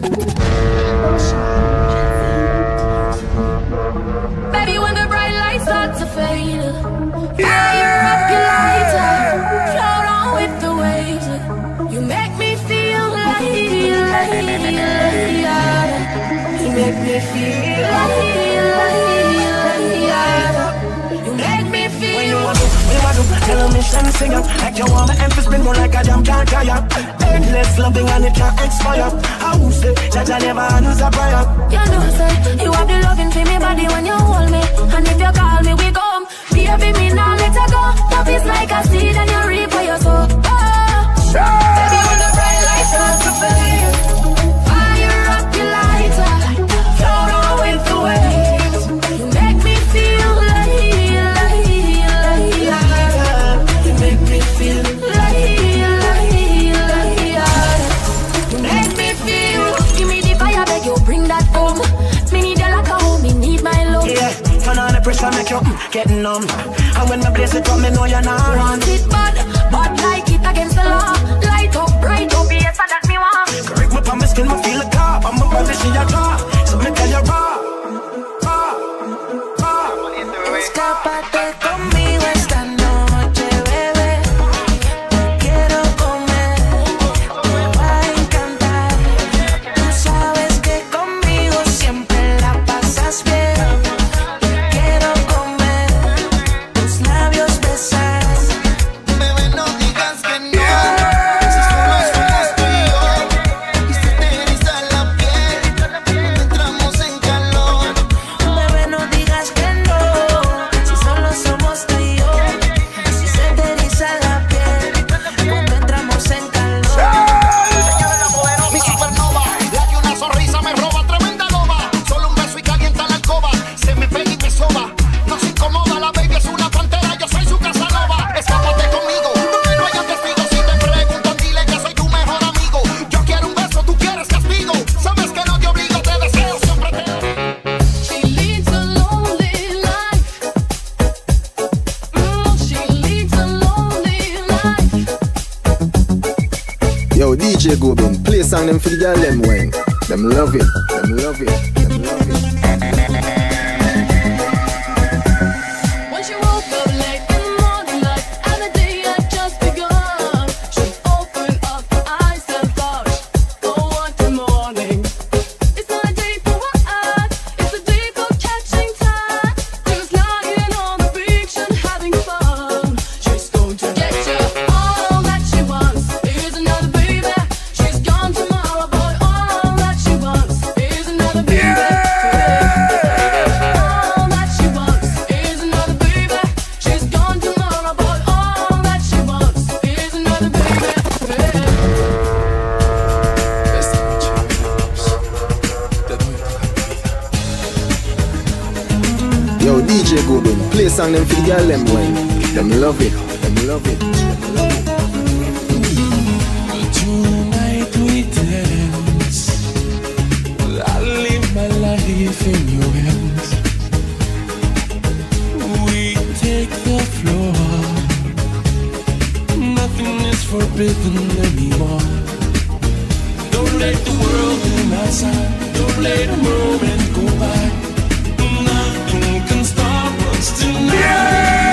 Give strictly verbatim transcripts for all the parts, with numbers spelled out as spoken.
Baby, when the bright lights start to fade, fire up your lighter, float on with the waves. You make me feel like, like, like, you make me feel like, like, like, you make me feel. When you want to, when you want to, tell me mission sing up, like you want my emphasis spin more like a damn can't tie up. Endless loving and it can't expire. I will say, Jaja never answer prayer. You know, say, you have the loving for me body when you hold me, and if you call me, we come. Baby, me now let her go. Love is like a seed and you reap what you sow. Oh, baby, when the bright lights start to fade, fire up your lighter, float on with the waves. You make me feel like, like, like, you make me feel like, like, like, you make me feel. Give me the fire, beg you, bring that home. Me need you like a home, me need my love. Yeah, turn on the pressure, make you mm, get numb. And when my place it up, me know you're not want it bad, but like it against the law. Light up, bright up, yes, that me want. Correct me on my skin, me feel a car. I'm a body, she a car. So me tell you raw, raw, raw. Escápate conmigo esta noche, bebé. Te quiero comer, te va a encantar. Tú sabes que conmigo siempre la pasas bien. D J Gobin, play a song them for the girl them wine. Them love it, them love it, them love it. When she woke up late in the morning light, and the day had just begun, she opened up her eyes and thought, oh, what a morning. It's not a day for her art, it's a day for catching time. Just lying on the beach and having fun. She's going to get you all that she wants. Here's another baby. She's gone tomorrow, boy. All that she wants is another baby. All that she wants is another baby. She's gone tomorrow, boy. All that she wants is another baby. Yo, D J Gobin, play a song them for the girl them wine. Them love it, them love it, them love it. Tonight we dance. I live my life in your hands. We take the floor. Nothing is forbidden anymore. Don't let the world in outside. Don't let a moment go by. Nothing can stop us tonight. Yeah!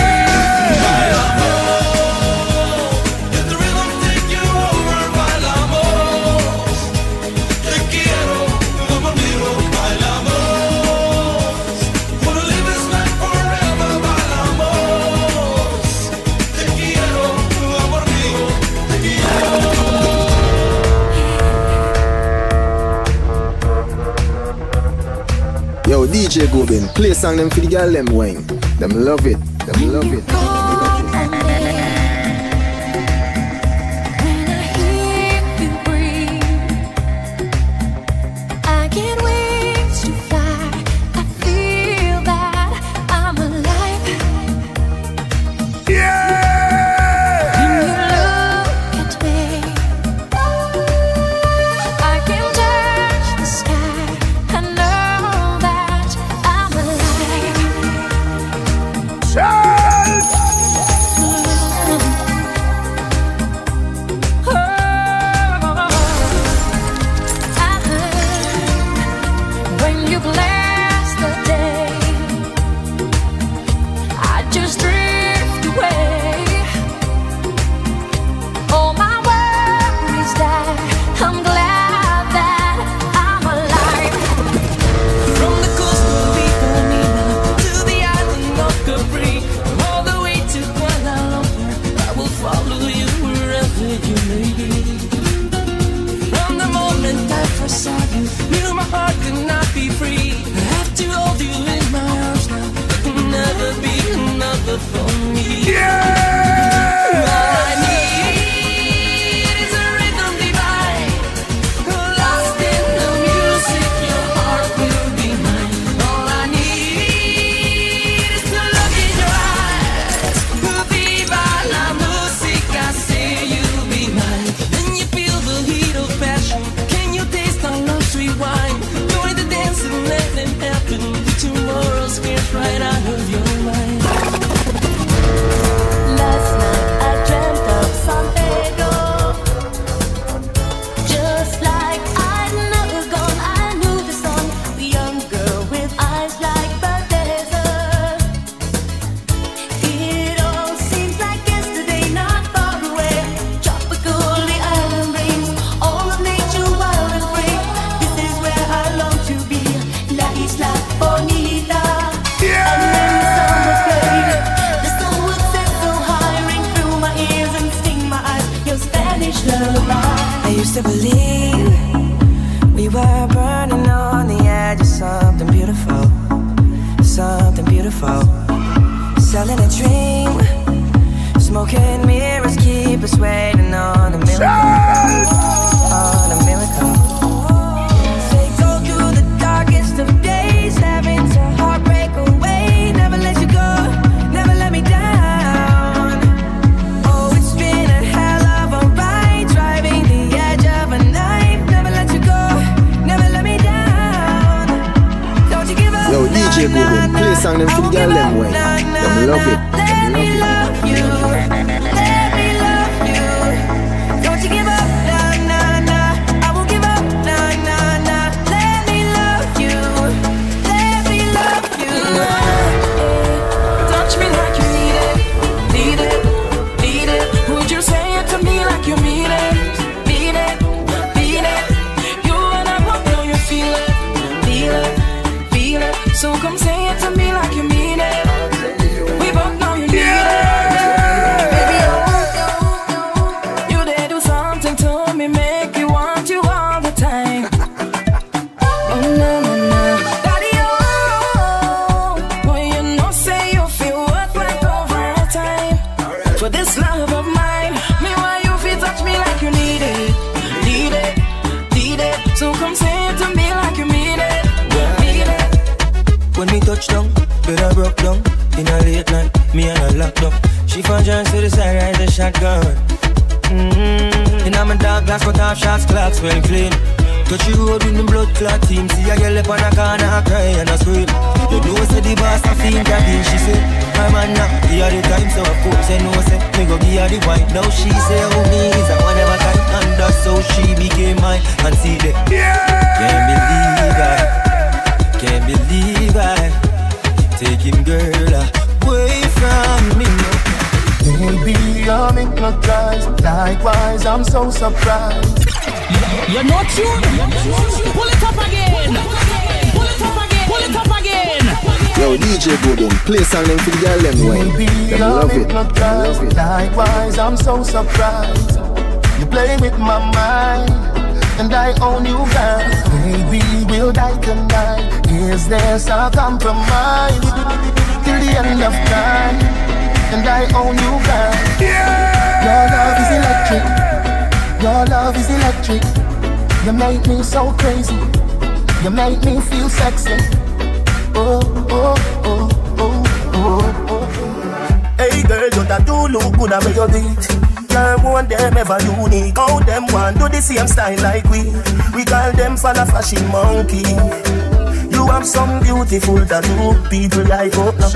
Yo, D J Gobin, play a song them for the girl them wine. Them love it, them love it. Shout! Smoking mirrors keep us waiting on a miracle. On a miracle. Say go through the darkest of days, having to heartbreak away. Never let you go, never let me down. Oh, it's been a hell of a ride, driving the edge of a knife. Never let you go, never let me down. Don't you give up. Yo, D J Goobin, play song them for the girl them way. Them love it, them love it. So come say it to me like you mean it. We both know you need yeah. it. Baby, oh, you did do something to me, make you want you all the time. Oh, no, no, no. Daddy, oh, boy, you know, say you feel worth like over time. For this love of mine, me why you feel touch me like you need it. Need it, need it. So come say it to me like you mean it. When me touch down, bed I broke down. In a late night, me and her locked up. She found John to the side, ride the shotgun. Mm-hmm. And I'm a dark glass, cut off shots, clocks well clean. Touch the road with the blood clot team. See a girl up on a corner, I cry and I scream. You know say the boss a fiend cabin. She say, my man now, he had the time. So of course I know say, me go give her the wine. Now she say, oh me is a whatever time. And that's how she became mine. And see that, yeah. Can't believe I Can't believe I taking girl away from me. Baby, I'm hypnotized. Likewise, I'm so surprised. You're not tuned. Pull it up again. Pull it up again. Pull it up again. Yo, D J Goobin, play song them for the girl them way. Baby, them I'm love it. hypnotized. Love it. Likewise, I'm so surprised. You play with my mind, and I own you, girl. Baby, we'll die tonight. Is there some compromise till the end of time? And I own you, girl. Yeah. Your love is electric. Your love is electric. You make me so crazy. You make me feel sexy. Oh, oh, oh, oh, oh, oh. Hey girl, you that do look good at your beat. Girl, want them ever unique. How them want do the same style like we. We call them for the fashion monkey. You have some beautiful tattoo. People like up now.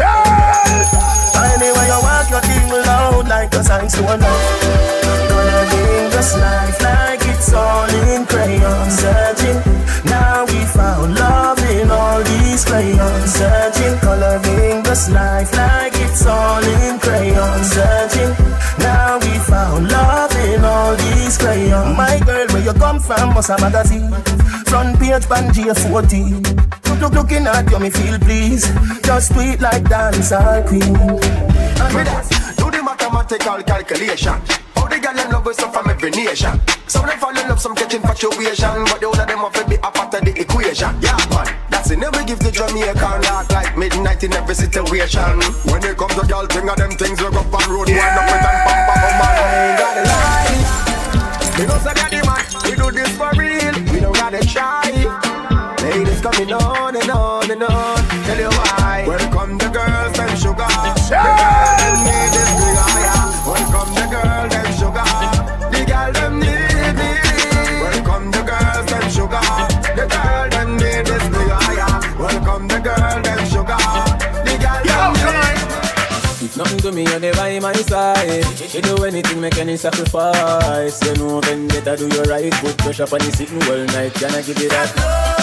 Anyway, you walk your thing loud like a sign to a love. Gonna live this life like it's all in crayon. Searching, now we found love in all these crayons. Searching, coloring this life like it's all in crayon. Searching, now we found love in all these crayons. My girl, where you come from, must a magazine. Front page, J fourteen. Look, look, looking at you, me feel please. Just tweet like dancer queen. And with that, do the mathematical calculation. How the girl and love is from every nation. Some them fall in love, some catch infatuation, but the whole of them have to be a part of the equation. Yeah, man, that's it. Never give the Jamaican rock like midnight in every situation. When it comes to girl thing of them things, we go up on road, wind up with and pump up, oh man. I ain't gotta lie. We don't say that the man, we do this for real. We don't gotta try. Ladies coming on and on and on. Tell you why. Welcome the girls, them sugar. The girls them need this big higher. Welcome the girls, them sugar. The girl them need me. Welcome the girls, them sugar. The girl them need this big higher. Welcome the girl, them sugar. The girl them need. If nothing to me, you're never by my side. You do anything, make any sacrifice. You know when better do you right. Put pressure on the sitting all night. Can I give you that?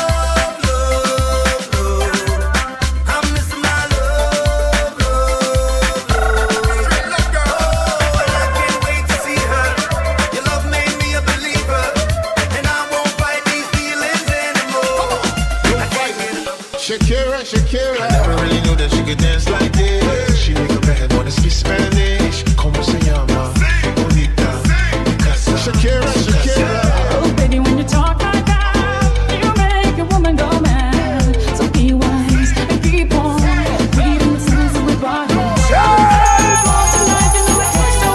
Shakira, Shakira. I never really knew that she could dance like this. She make a man wanna speak Spanish. Como se llama? Bonita. Shakira, Shakira. Oh, baby, when you talk like that, you make a woman go mad. So be wise and keep on reading the signs of the body. Tonight, you know it takes no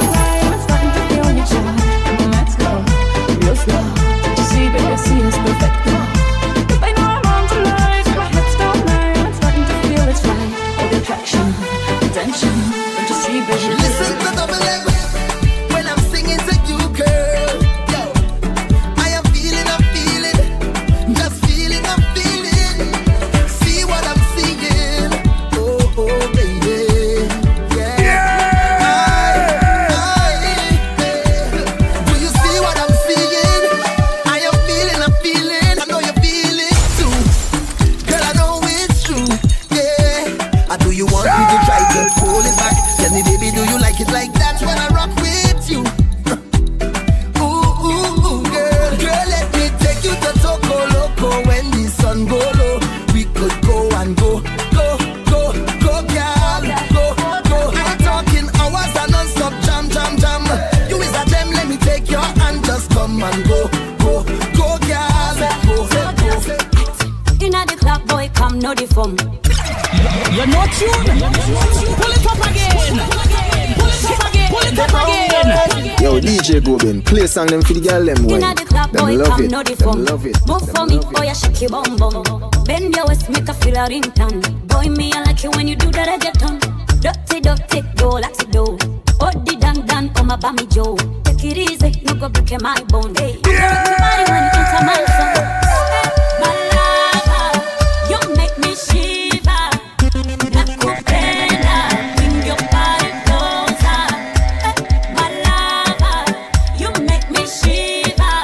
and go low. We could go and go, go, go, go, girl, go, go. I'm talking hours and non-stop jam, jam, jam. You is a gem, let me take your hand, just come and go, go, go, girl, go, go. Inna the club, boy, come no the fun. You're not tuned. Pull it up again. Pull it up again. Pull it up again. Yo, D J Gobin, play song them for the girl them way. Inna the club, Them boy, love come it. no the Them fun. love it. Move Them for me, love oh it. yeah, shake your bum bum. Bend your waist, make a feel a ringtone. Boy, me I like you when you do that, I get on. Dirty, dirty, go like the dough. Oh, the dan dan, come up by me, Joe. Take it easy, no go break my bone. Hey, everybody when you enter my zone. Hey, my lover, you make me shiver. Nakupenda, bring your body closer. Hey, my lover, you make me shiver.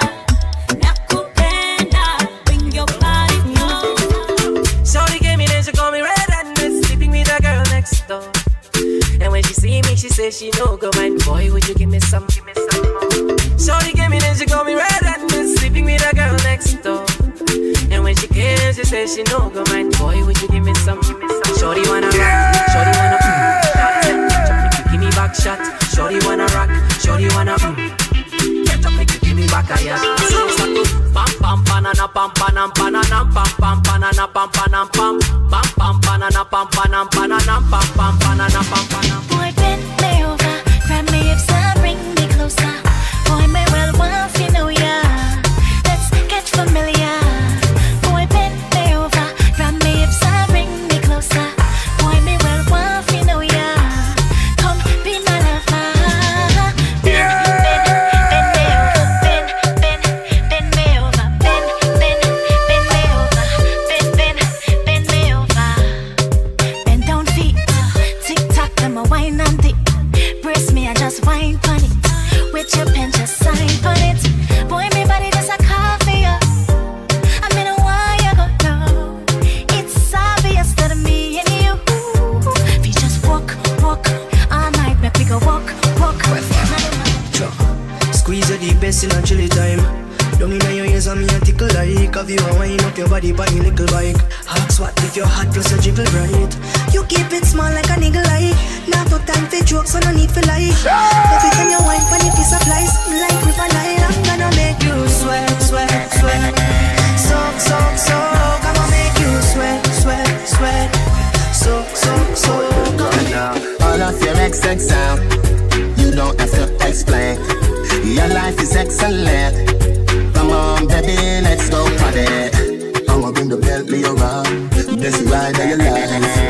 Nakupenda, bring your body closer. Shorty gave me then she call me red-handed, sleeping with a girl next door. And when she see me, she says she no go mind. Boy, would you give me some, give me some more? Shorty gave me then she call me red-handed, sleeping with a girl next door. And when she came, she says she no go mind. Boy, would you give me some, give me some? Shorty wanna rock, shorty wanna mm. Shorty said, catch up, make you give me back shot. Shorty wanna rock, shorty wanna mm. Catch up, make you give me back a yacht. Pam pam panana pam panam pananam pam pam panana pam panam pam pam pam panana pam panam pananam pam pam panana pam panam. Boy, bend me over, grab me if so, bring me closer. Boy, may well want to know ya. Let's get familiar. Boy, bend me over, grab me if so, bring me closer. Boy, may well want to know ya. Come be my lover. Bend, bend, bend me over, bend, bend, bend me over, bend, bend, bend me over, bend, bend, bend me over. Bend down feet, tick tock, them a wine and dip. Brace me, I just wine pon it. With your pen, just sign pon it. Boy, me body just a coffee up. I mean, why you go down? It's obvious that me and you. We just walk, walk all night, make we go walk, walk. Squeeze the deepest in a chilly time. Down in your ears and me a tickle like. Have you a wind up your body by your little bike. Ask what if your heart plus a jiggle bright. You keep it small like a niggle like. Not no time for jokes, so no need for lie. Love it when you wine when it supplies. Like with a line, I'm gonna make you sweat, sweat, sweat. Soak, soak, soak. I'm gonna make you sweat, sweat, sweat. Soak, soak, soak. Now, all of your X X out, you don't have to explain. Your life is excellent. Come on, baby, let's go party. I'ma bring the Bentley around, best ride of your life.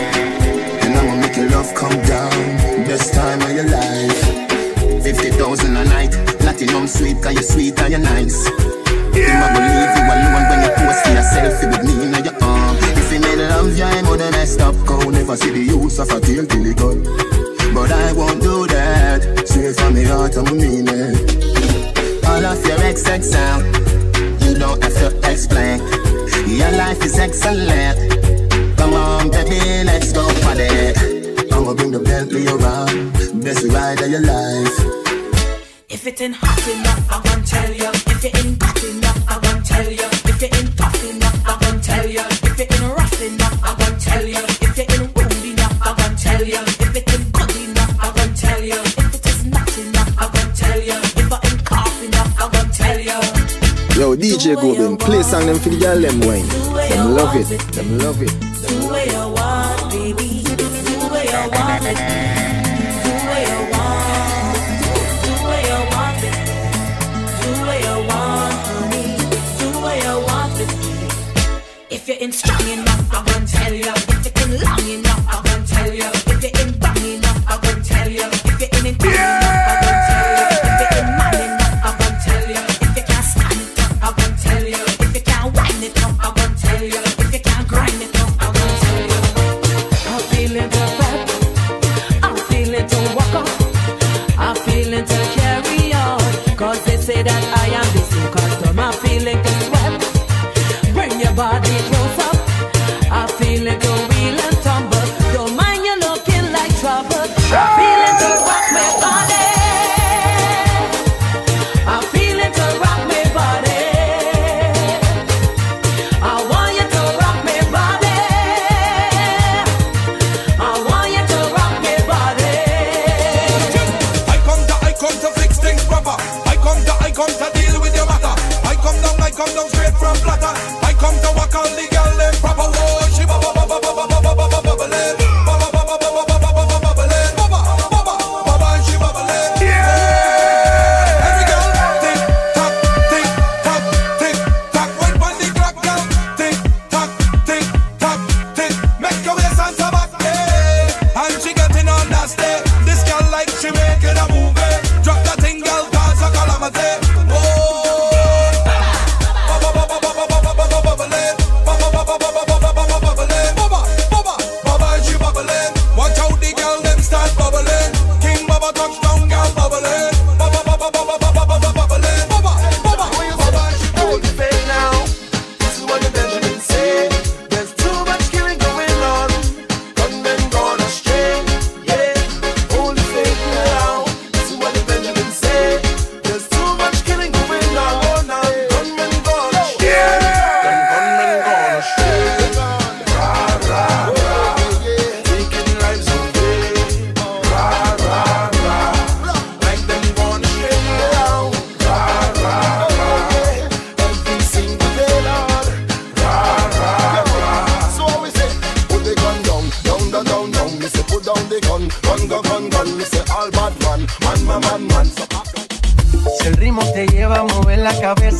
And I'ma make your love come down, best time of your life. Fifty thousand a night, platinum sweet, cause you're sweet and you're nice. You might believe you alone when you post your selfie with me in your arm. If you made love, you ain't gonna mess up. Go never see the use of a tail till it gone. But I won't do that. Straight from the heart, I'm mean it. All of your X X out, you don't have to explain. Your life is excellent. Come on, baby, let's go party. I'ma bring the Bentley around, best ride of your life. If it ain't hot enough, I gon' tell you. If it ain't hot enough, I gon' tell you. If it ain't tough enough, I gon' tell you. If it ain't rough enough, I gon' tell you. If it ain't rude enough, I gon' tell you. If it ain't good enough, I gon' tell you. If it is not enough, I gon' tell you. If I ain't cough enough, I gon' tell you. Yo, D J Gobin, play song them for the girl them wine. Them love it, them love it. Do what you want, baby. Do what you want, baby. Do what you want. Do what you want, baby. Do what you want, honey. Do what you want, baby. If you ain't strong enough, I'm gonna tell you. If it ain't long enough, I'm gonna tell you. If it ain't bang enough, I'm gonna tell you. If it ain't tall enough, I'm gonna tell you. If it ain't man enough, I'm gonna tell you. If you can't stand it up, I'm gonna tell you. If you can't wind it up, I'm gonna tell you. If you can't grind it up, I'm gonna tell you. I'm feeling to fat, I'm feeling to walk up, I'm feeling to carry on. Cause they say that I am the so custom, I'm feeling to sweat. Bring your body close up,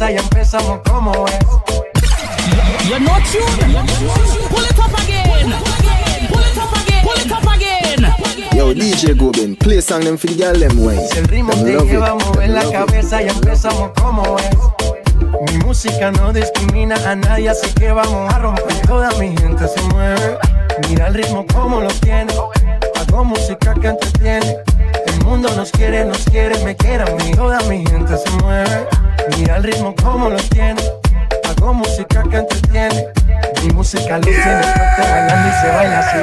cabeza y empezamos como es. You're not tuned. Pull it up again. Pull it up again. Pull it up again. Yo, D J Gobin, play song them for the girl them way. Si el ritmo te lleva a mover la cabeza y empezamos como es. Mi música no discrimina a nadie, así que vamos a romper. Toda mi gente se mueve. Mira el ritmo como lo tiene. Hago música que entretiene. El mundo nos quiere, nos quiere, me quiere a mí. Toda mi gente se mueve. Mira el ritmo como lo tiene. Hago música que entretiene. Mi música lo tiene fuerte bailando y se baila así.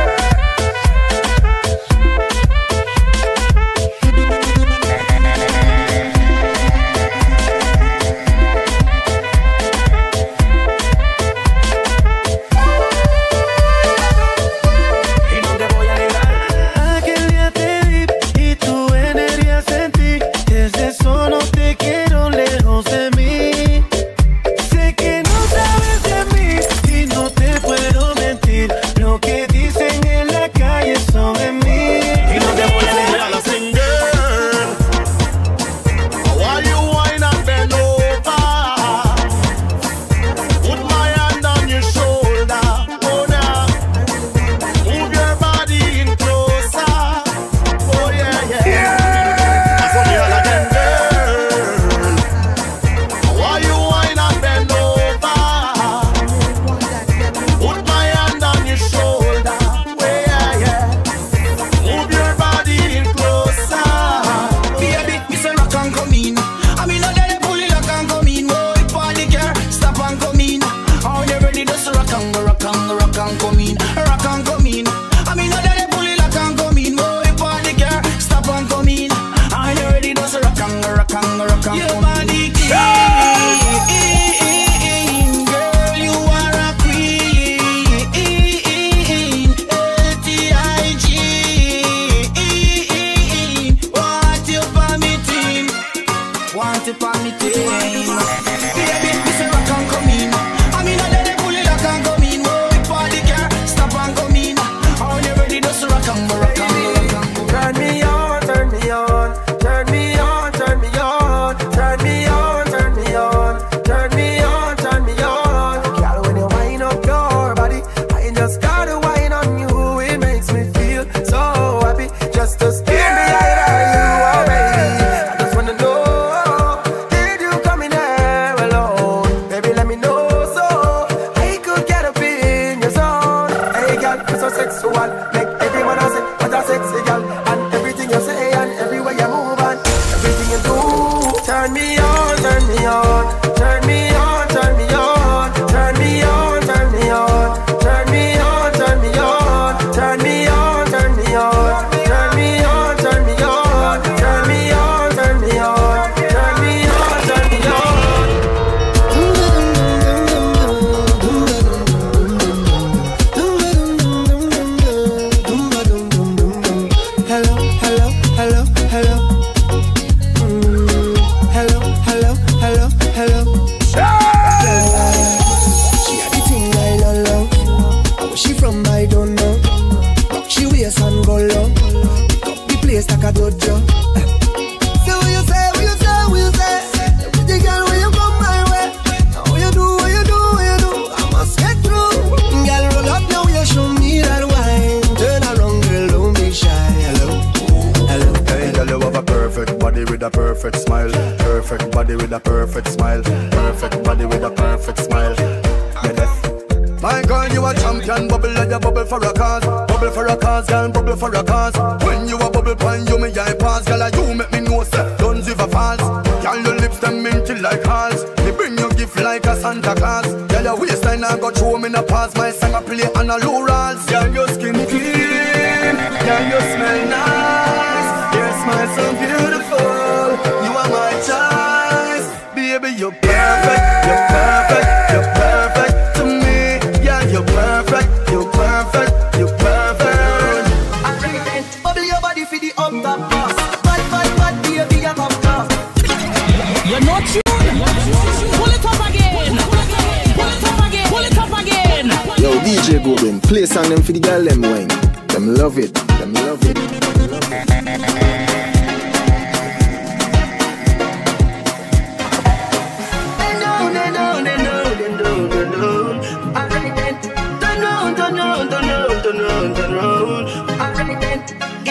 Play song them for the girl them wine. Them love it. Them love it. Them love it.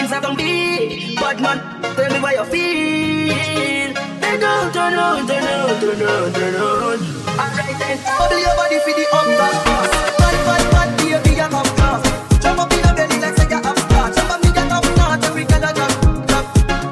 jeans I don't be. But man, tell me what you feel. Turn on, turn on, turn on, turn on, turn on. Alright then, bubble your body for the up top class. Bad, bad, bad, baby, you come class. Jump up in your belly like say you have start. Jump up me get up north, every girl a drop, drop.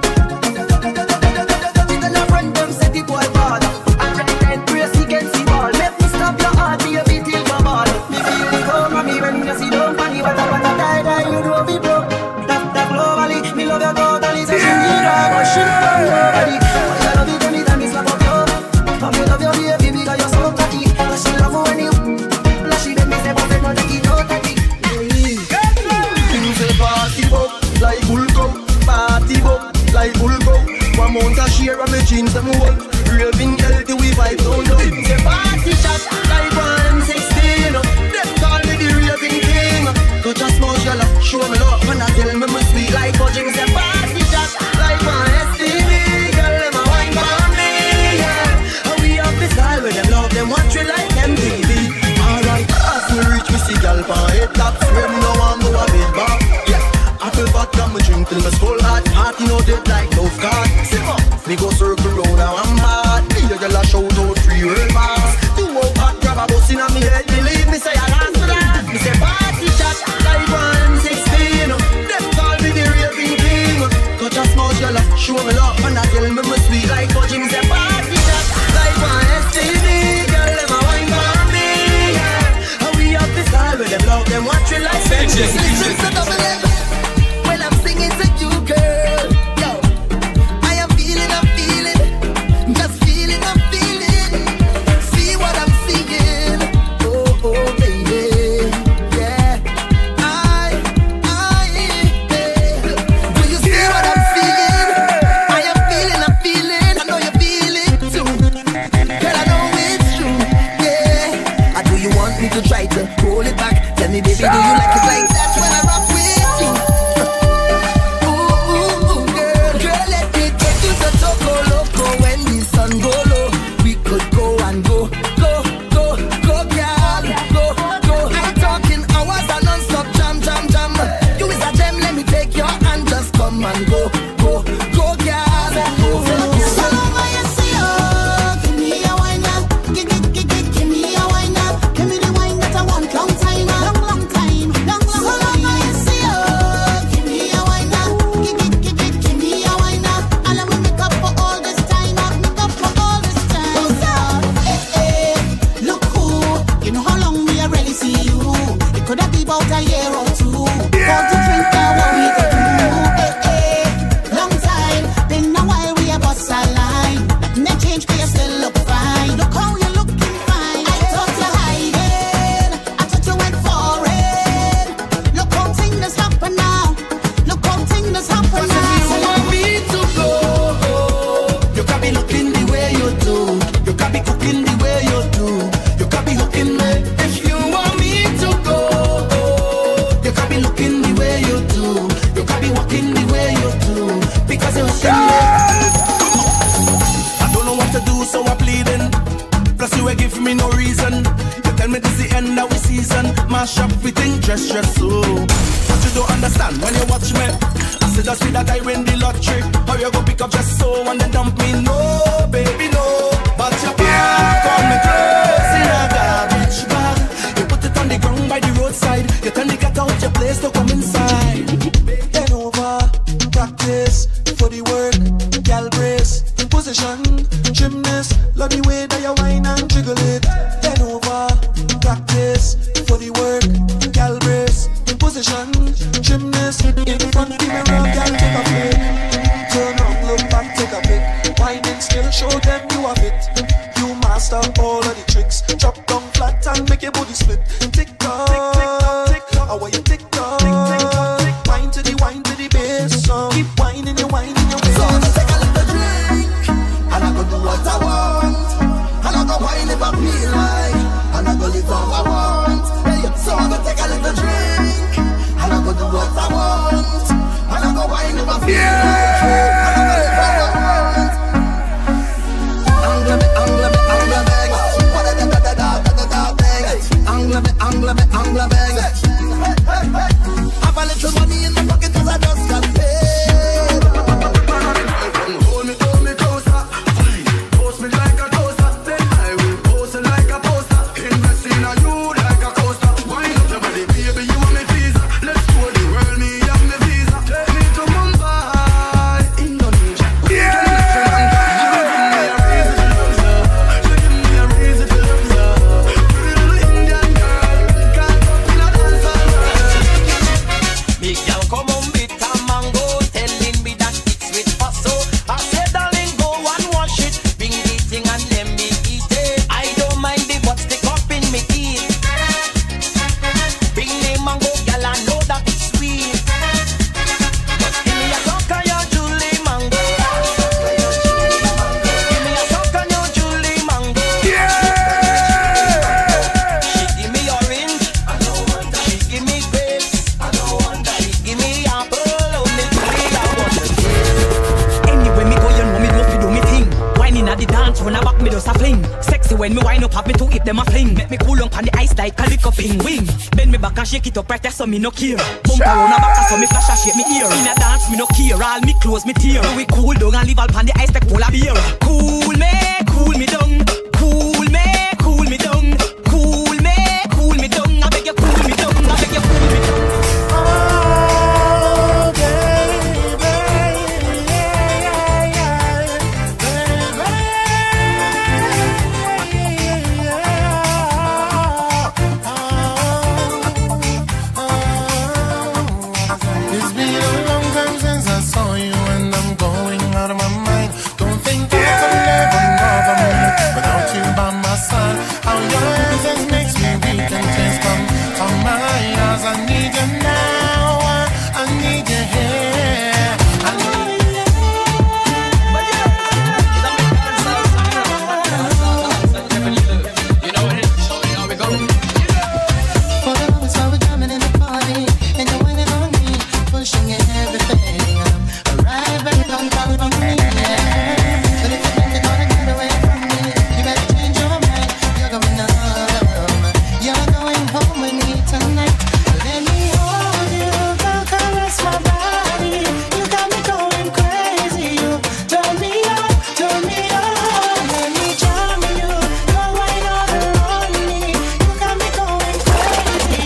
Tell a friend them say the boy bad. Alright then, brace against the wall. Make me stop your heart, baby, till you ball. Me feel the come on me when you see don't funny. What a, what a die, die, you know me bro. That, that globally, me love your totally. Say she need her, but she don't want nobody. I love you anytime me slap up your. I me love your baby because you're so cocky. But she love when you flashy, then me say but no take it, no take it. Things say party bop like Bulgo, party bop like Bulgo. One month a share of me jeans them work. Raving healthy we vibe down low. Things say party shot like one sixteen. Them call me the raving king. Touch a small girl, show me love when I tell me me sweet like fudging. Say party shot like one S T V. Girl them a wine for me, yeah. And we have this style where them love them watch we like M T V. Alright, as we reach we see girl for head taps. When no one go a bit back, yeah. Apple vodka me drink till me skull hot. Heart you know dead like no card. Simmer, me go circle round now I'm mad. Me a girl a shout out three real bars. Two out hot grab a bus inna me head. Believe me say I last for that. Me say party shot like one sixteen. Them call me the raving king. Touch a small girl show me love and I tell me me sweet like fudge. Me say party shot like one S T V. Girl them a wine for me, yeah. And we have this style where them love them watch we like Benji. Listen to double M when I'm singing to you, girl. Yo, I am feeling, I'm feeling, just feeling, I'm feeling. See what I'm seeing. Oh, oh, baby, yeah. I, I, yeah. Do you see what I'm feeling? I am feeling, I'm feeling. I know you feel it too. Girl, I know it's true, yeah. Or do you want me to try to hold it back? Tell me, baby, do you like it like that when I rock with you? Ooh, ooh, ooh, girl, girl, let me take you to Toco Loco when the sun go low. We could go and go, go, go, go, girl, go, go. I'm talking hours and non-stop jam, jam, jam. You is a gem, let me take your hand, just come and go, go, go, girl, go. So long as you see her, give me a wine up, give, give, give, give, give me a wine up, give me the wine that I want, long time, long, long time, long, long, so long as you see her, give me a wine up, give, give, give, give, give me a wine up, and let me make up for all this time, up, make up for all this time. Hey, hey, look who, you know how long we already see you. It could have been about a year or two. Call to drink now, what we could do. Hey, hey, long time, been a while we a bust a line. Nothing ain't changed, but you still look fine. Look how you looking fine. I thought you hiding, I thought you went foreign. Look how things is happen now. Look how things is happen now. If you want me to go, you can be looking the way you do. You can be cooking the way you do. You can be hooking me. If you want me to go, you can be looking the way you do. You can be walking the way you do. Because you're hooking me. I don't know what to do, so I'm pleading. Plus you ain't give me no reason. You tell me this the end of the season. Mash up everything, dress, dress, so. But you don't understand when you watch me. I said just see that I win the lottery. How you go pick up just so and then dump me? No, baby, no. But you can't call me close in a garbage bag. You put it on the ground by the roadside. You tell me get out your place to come inside. Bend over, practice for the work, gal brace, position, gymnast, love the way that you whine and jiggle it. Bend over, practice for the work, gal brace, position, gymnast, in front of the mirror, gal take a flick. Turn on, look back, take a pic. Whine and still show them you have it. You master all of the tricks. Drop down flat and make your body split. Tick tock, tick tock, tick tock. How are you tick tock? Wine to the wine to the bass song. Keep whining, you whining, you waist. So I take a little drink, and I go do what I want, and I go whine if I feel like, and I go live how I want. Hey, so I go take a little drink, and I go do what I want, and I go whine if I feel like, and I go live how I want. Angle me, angle me, angle bang. What a da da da da da da bang. Angle me, angle me, angle bang. Have a little money in my pocket 'cause I just got paid. when me wind up, have me to hip them a fling. Make me cool on the ice like a lick up in wing. Bend me back and shake it up right there so me no care. Bump around a back so me flash and shake me ear. In a dance me no care, all me clothes me tear. We cool down and live all pan the ice like polar beer. Cool me, cool me down. Cool me, cool me down. Cool me, cool me down. I beg you cool me down. I beg you cool me down. Oh, baby, it's been a long time since I saw you, and I'm going out of my mind. Don't think I could never love me without you by my side. How your presence makes me weak and tears come from my eyes. I need you now, I need you here. I need you. For the moments while we're jamming in the party, and you're waiting on me, pushing everything. Right back on top of me, yeah. But if you think you're gonna get away from me, you better change your mind. You're going home. You're going home with me tonight. Let me hold you, girl, caress my body. You got me going crazy. You turn me on, turn me on. Let me jam you, go right all around me. You got me going crazy.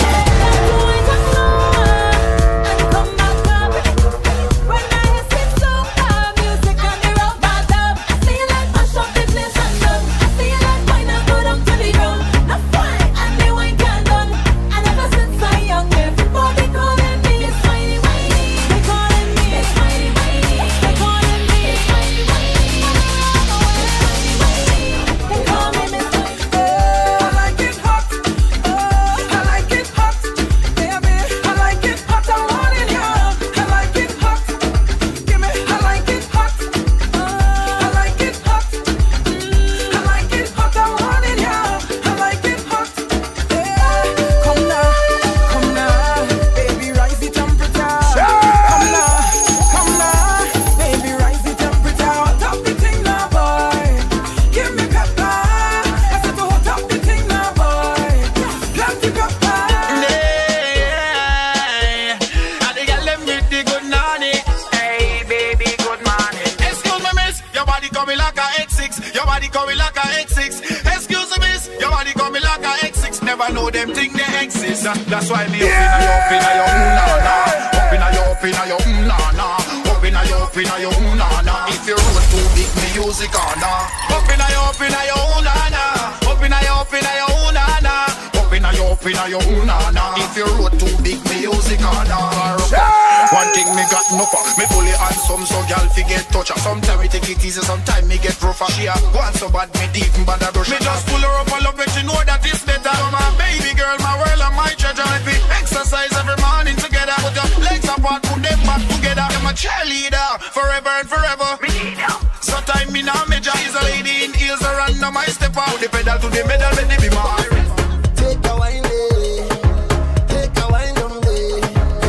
Never know them thing they exist. That's why me up inna your, up inna your, mm, nah, nah. Up inna your, up inna your, mm, nah, nah. Up inna your, up inna your, mm, nah, nah. If your road too big, me music on, nah. Up inna your, up inna your, mm, nah, nah. Up inna your, up inna your, mm, nah, nah. Up inna your, up inna your, mm, nah, nah. If your road too big, me music on, nah. One thing me got enough of, me fully handsome, so y'all forget touch her. Sometimes me take it easy, sometimes me get rougher. She a go on so bad, me deep in bad a brush. Me just pull her up a love, but she know that it's better. So my baby girl, my world and my treasure. If we exercise every morning together, put your legs apart, put them back together. I'm a cheerleader, forever and forever. So time me now major. She's a lady in heels, a random I step out. The pedal to the medal, let me be my Take a wine, eh. Take a wine, um, eh.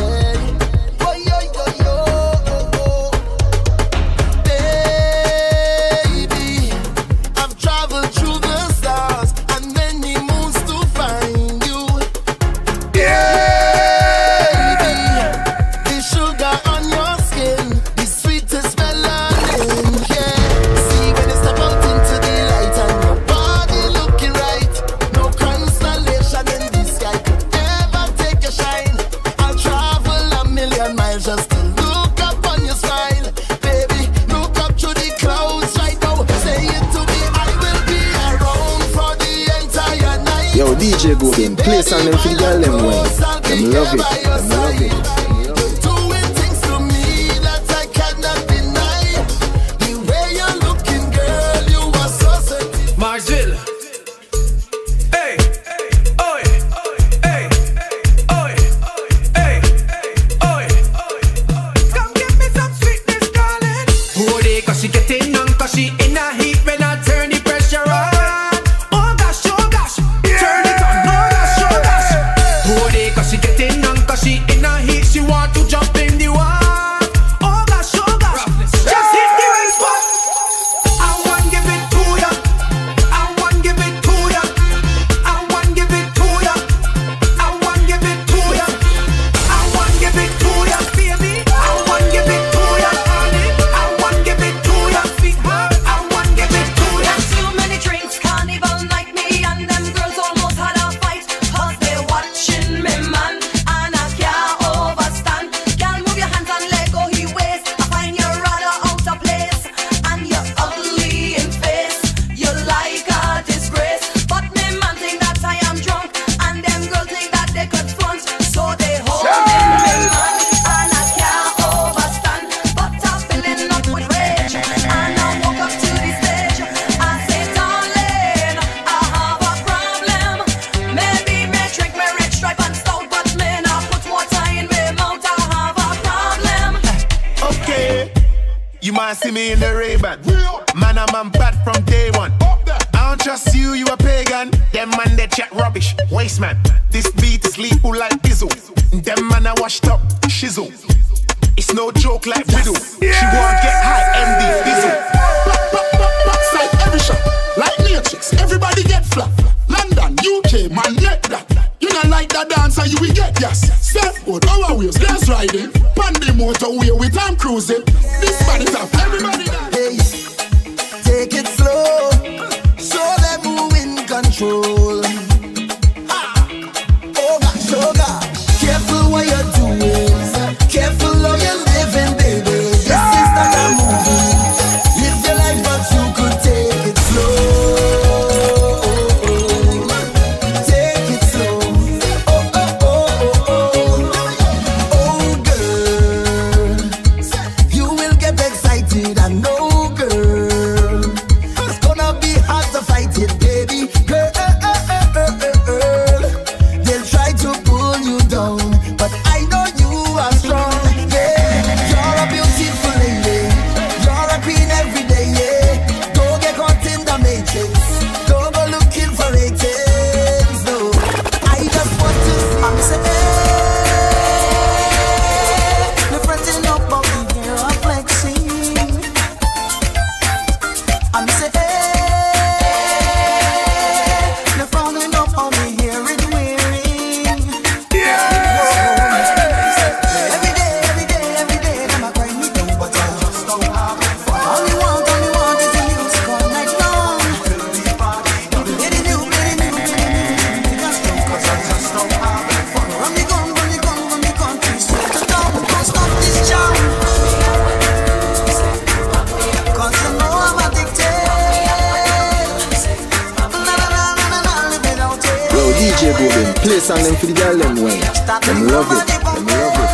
Eh. Oh, yo, yo, yo, oh, oh. Baby, I've traveled through the stars and many moons to find you. Baby, the sugar on your skin, the sweetest melanin, yeah. See when you step out into the light and your body looking right. No constellation in the sky could ever take your shine. I'll travel a million miles just to look up on your smile. Baby, look up to the clouds right now. Say it to me, I will be around for the entire night. Yo, D J Goodin, play some them for the girl them wing. Them love it, them love it. Doing things to me that I cannot deny. The way you're looking, girl, you are so sexy. Marsville. Hey, oi, hey, oi, hey, oi. Come give me some sweetness, darling. Oh, they cause she getting on, cause she in a heat when I turn the pressure on. Oh gosh, oh gosh, turn it on, oh gosh, oh gosh. Oh, they cause she getting on, cause she in a heat, she see me in the Ray-Ban. Man, I'm man bad from day one. I don't trust you, you a pagan. Them man, they chat rubbish, waste man. This beat is lethal like Bizzle. Them man, I washed up, shizzle. It's no joke like riddle. Yeah. She won't get high, M D, Bizzle. Back, back, back, backside every shot. Like Matrix, everybody get flat. London, U K, man, get that. You not like that dancer, you will get yes. Surfboard, our wheels, glass riding. Pandy motorway with time cruising. This body tough, everybody dance. Hey, take it slow, show them who in control. Ha. Oh gosh, oh gosh, careful what you're doing, careful how you're living, baby. This is not a movie. Live your life, but you could take it slow. Take it slow. Oh, oh, oh, oh, oh. Oh, girl, you will get excited, I know, girl. It's gonna be hard to fight it, baby. Girl, they'll try to pull you down, but I know you are strong. Yeah, you're a beautiful lady. You're a queen every day. Yeah, don't get caught in the matrix. Don't go looking for ratings. No, I just want to. I'm saying, you're fretting up about the year of flexing. I'm saying, you're frowning up on me hearing wearing. Every day, every day, every day, them a cry me down, but I just don't have it fun. All we want, all we want is the music all night long. Getting new, getting new, getting new, just don't, 'cause I just don't have it fun. Run me gun, run me gun, run me country straight to down. Don't stop this jam, 'cause you know I'm addicted. Na na na na na na, live without it. Yo, D J Gobin, play song them for the girl them when them love it, them love it.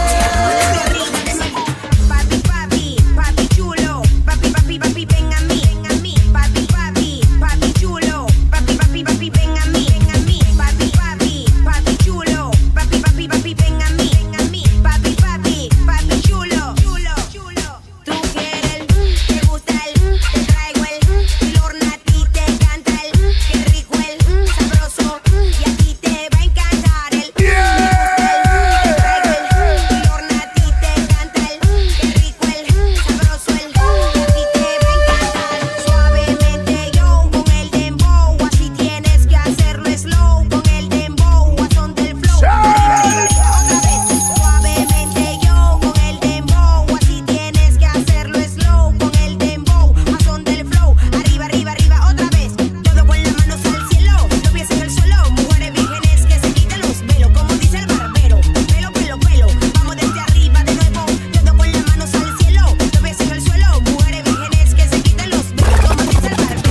Papi, papi, papi chulo, papi, papi, papi, ven a mí, ven a mí, papi, papi, papi chulo, papi, papi, papi, ven a mí, ven a mí, papi, papi, papi chulo, papi, papi, papi, ven a mí, ven a mí, papi, papi, papi chulo, chulo, chulo. Tú quieres el, te gusta el, te traigo el, el horno a ti te encanta el, qué rico el, sabroso, y a ti te va a encantar el, te gusta el, te traigo el, el horno a ti te encanta el, qué rico el, sabroso el, y a ti te va a encantar. Suavemente yo con el dembow, así tienes que hacerlo slow, con el dembow, a son del flow. Otra vez, suavemente yo con el dembow, así tienes que hacerlo slow, con el dembow, a son del flow. Arriba, arriba, arriba, otra vez, todo con las manos al cielo, los pies en el suelo, mujeres vírgenes que se quiten los velos, como dice el barbero, pelo, pelo, pelo, vamos desde arriba de nuevo, todo con las manos al cielo, los pies en el suelo, mujeres vírgenes que se quiten los velos, como dice el barbero.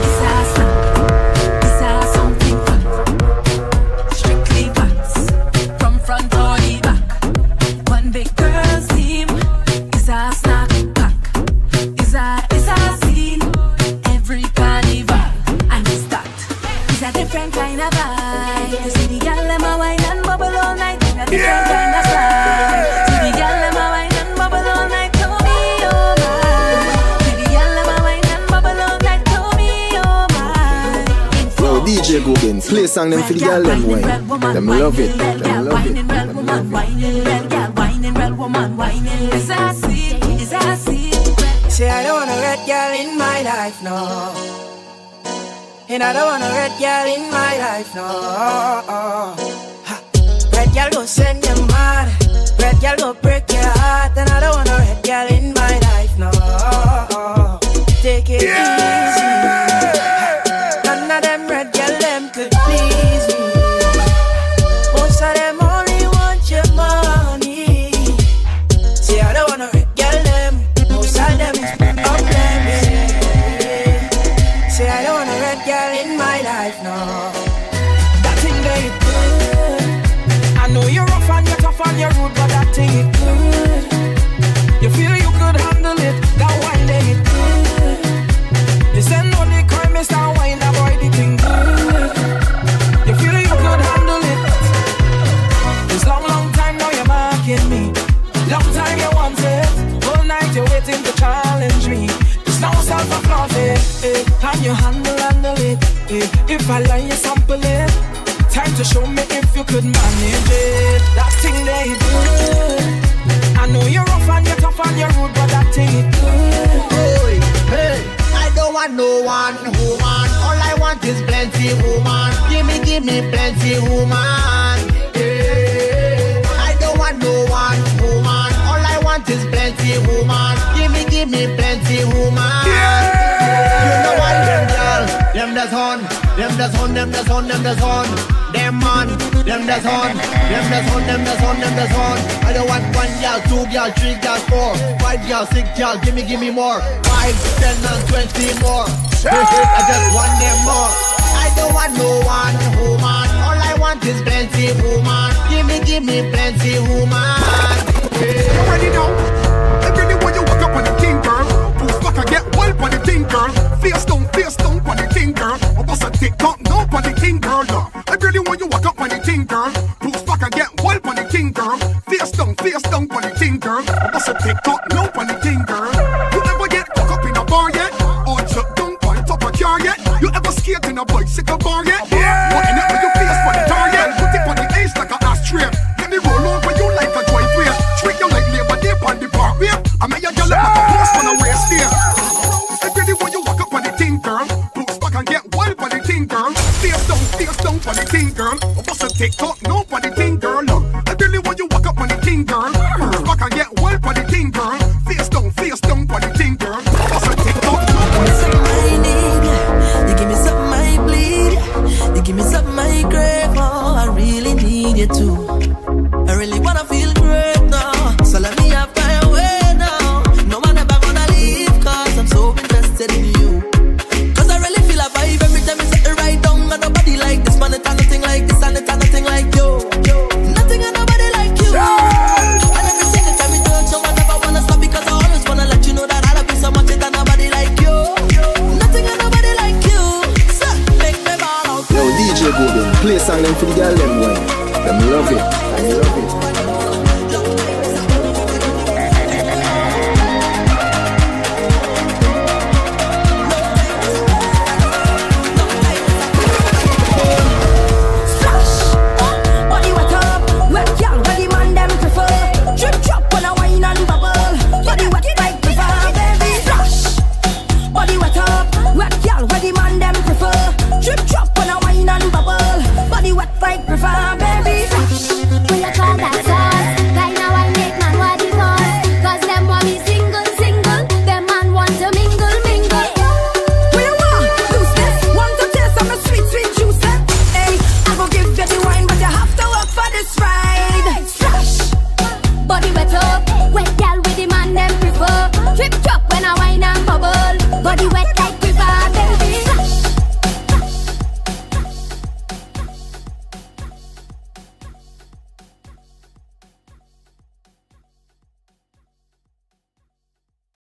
Strictly facts, from front or the back. One big girl's team is a snack pack, is a is a scene. Every carnival and it's that. It's a different kind of vibe. You see the girl them a wine and bubble all night. It's a different kind of style. See the girl them a wine and bubble all night. To me, oh my. See the girl them a wine and bubble all night. To me, oh my. Yo, D J Gobin, play song them for the girl them when them love it, them love it, them love it. Whining, real girl, whining, real woman, whining. Is a seed, is a seed. Say I don't want a red girl in my life, no. And I don't want a red girl in my life, no. Ha. Red girl go send you mad. Red girl go break your heart. And I don't want a red girl in my life, no. Take it easy. None of them red girl them could please me. Most of them only want your money. Say I don't want a red girl them. Most of them is up them. Say I don't want a red girl in my life, no. That thing that you do. I lie, you sample it. Time to show me if you could manage it. That thing they good. I know you're rough and you're tough and you're rude, but that thing is good. Hey, hey, I don't want no one woman. All I want is plenty woman. Give me, give me plenty woman. Yeah. I don't want no one woman. All I want is plenty woman. Give me, give me plenty woman. Yeah. You know what, them girl, them that's on, them that's on, them that's on, them that's on. Them man, them that's on, them that's on, them that's on, them that's on. I don't want one girl, two girl, three girl, four, five girl, six girl. Give me, give me more. Five, ten, and twenty more. I just want them more. I don't want no one woman. All I want is plenty woman. Give me, give me plenty woman. You ready now? Every day when you walk up on the king girl, poof back and get wild on the thing girl. Face down, face down on the thing girl. I bust a tick tock no on the king girl. Every day when you walk up on the thing girl, poof back and get wild on the king girl. Face down, face down on the thing girl. I bust a tick tock no on the thing girl. You ever get caught up in a bar yet? Or shut down on top of a car yet? You ever skate in a bicycle bar yet? Yeah. What in it with your face for the target? Put it on the edge like a ashtray. Let me roll over you like a driveway. Treat you like labor day on the parkway. I mean you girl like a post on a waist there. Every day when you walk up on the thing girl, poof back and get wild on the thing girl. Face down, face down on the thing girl. I bust a tick tock no on the thing girl. Every day when you walk up on the thing girl, poof back and get wild on the thing girl. Face down, face down on the thing girl. I bust a tick tock no on the thing girl. You give me something I bleed. You give me something I crave. Oh, I really need you too. I really wanna feel great now. So let me have my way now. No man ever gonna leave, cause I'm so invested in you. Cause I really feel a vibe every time you set it right down. And nobody like this, man, it's nothing like this, and it's nothing like you. Nothing and nobody like you. And every single time you touch, no one ever wanna stop, because I always wanna let you know that I love you so much, it's nobody like you. Nothing and nobody like you. So make me ball out. Yo, D J Golden, play a song them for the girl them way. Them love it, I love it. Body wet up, wet girl, where the man them prefer. Drip drop when I wine and bubble. Body wet like prefer, baby. Splash. Body wet up, wet girl, where the man them prefer. Drip drop when I wine and bubble. Body wet like prefer, baby.